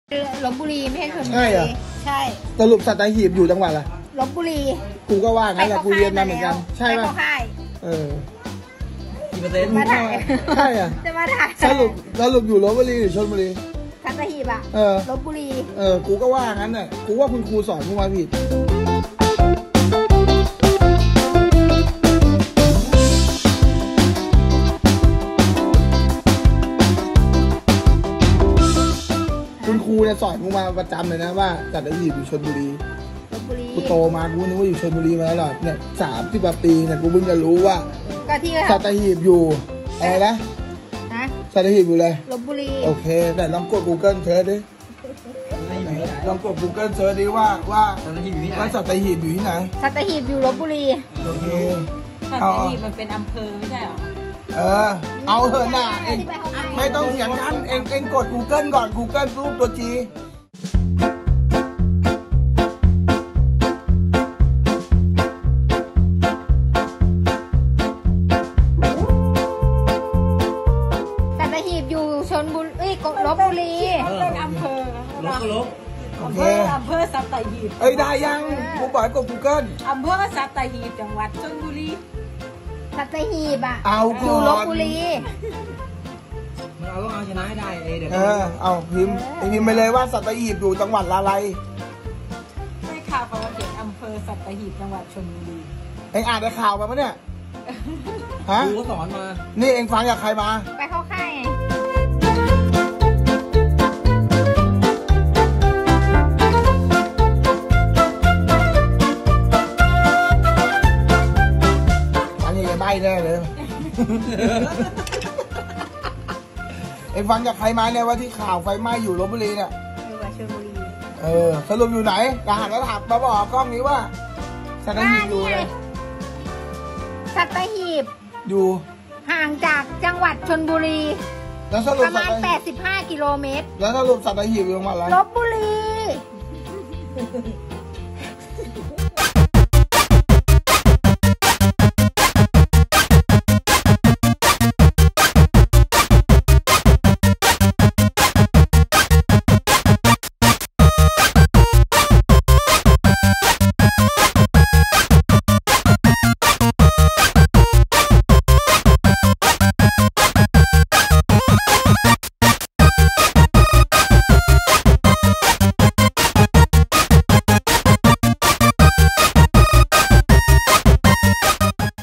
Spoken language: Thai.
ลพบุรีไม่ใช่ชลบุใช่รีเหรอใช่สรุปสัตหีบอยู่จังหวัดอะไรลพบุรีกูก็ว่างั้นแหละกูเรียนมาเหมือนกันใช่ไปไหมเข้าค่ายกี่เปอร์เซ็นต์มาถ่ายใช่อ่ะจะมาถ่ายสรุปอยู่ลพบุรีหรือชลบุรีสัตหีบอะ ลพบุรีกูก็ว่างั้นน่ะกูว่าคุณครูสอนกูมาผิดคุณครูเนี่ยสอนกูมาประจำเลยนะว่าสัตหีบอยู่ชลบุรีลพบุรีกูโตมากูนึกว่าอยู่ชลบุรีมาตลอดเนี่ย30 กว่าปีเนี่ยกูเพิ่งจะรู้ว่าก็ที่สัตหีบอยู่อะไรนะนะสัตหีบอยู่เลยลพบุรีโอเคแต่ลองกด Google เสิร์ชดิลองกด Google เสิร์ชดิว่าสัตหีบอยู่ที่ไหนสัตหีบอยู่ลพบุรีโอเคสัตหีบมันเป็นอำเภอไม่ใช่หรอเอาเถอะหน้าเองไม่ต้องอย่างนั้นเองกด Google ก่อน Google รูปตัวจีสัตหีบอยู่ชลบุรีลพบุรีเป็นอำเภอโอเคอำเภอสัตหีบได้ยังกูบอกให้กด Google อำเภอสัตหีบจังหวัดชลบุรีสัตหีบอะเอาอยู่ก่อนลพบุรีเราต้องเอาชนะให้ได้เดี๋ยวเอาพิมพ์ไปเลยว่าสัตหีบอยู่จังหวัดอะไรไม่ข่าวเขาเขียนอำเภอสัตหีบจังหวัดชลบุรีเองอ่านในข่าวมาปะเนี่ยฮะครูก็สอนมานี่เองฟังจากใครมาไปเข้าค่ายไงอันนี้จะใบ้แน่เลย เอ็งฟังจากใครมาเนี่ยว่าที่ข่าวไฟไหม้อยู่ลพบุรีเนี่ยอยู่กับชลบุรีสรุปอยู่ไหนกหันแล้วถามมาบอกกล้องนี้ว่าสัตหีบอยู่เลยสัตหีบอยู่ห่างจากจังหวัดชลบุรีแล้วสรุปประมาณ 85 กิโลเมตรแล้วสรุปสัตหีบอยู่จังหวัดอะไรลพบุรี